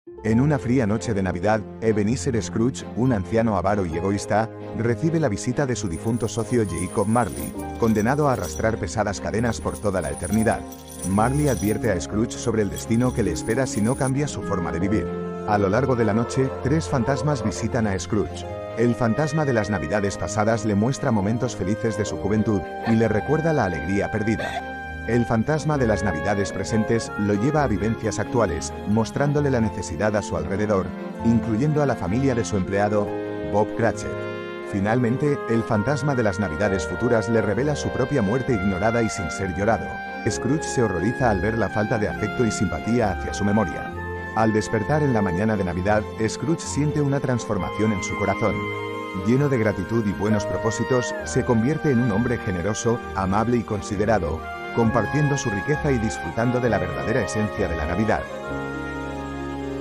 En una fría noche de Navidad, Ebenezer Scrooge, un anciano avaro y egoísta, recibe la visita de su difunto socio Jacob Marley, condenado a arrastrar pesadas cadenas por toda la eternidad. Marley advierte a Scrooge sobre el destino que le espera si no cambia su forma de vivir. A lo largo de la noche, tres fantasmas visitan a Scrooge. El fantasma de las Navidades pasadas le muestra momentos felices de su juventud y le recuerda la alegría perdida. El fantasma de las Navidades presentes lo lleva a vivencias actuales, mostrándole la necesidad a su alrededor, incluyendo a la familia de su empleado, Bob Cratchit. Finalmente, el fantasma de las Navidades futuras le revela su propia muerte ignorada y sin ser llorado. Scrooge se horroriza al ver la falta de afecto y simpatía hacia su memoria. Al despertar en la mañana de Navidad, Scrooge siente una transformación en su corazón. Lleno de gratitud y buenos propósitos, se convierte en un hombre generoso, amable y considerado, compartiendo su riqueza y disfrutando de la verdadera esencia de la Navidad.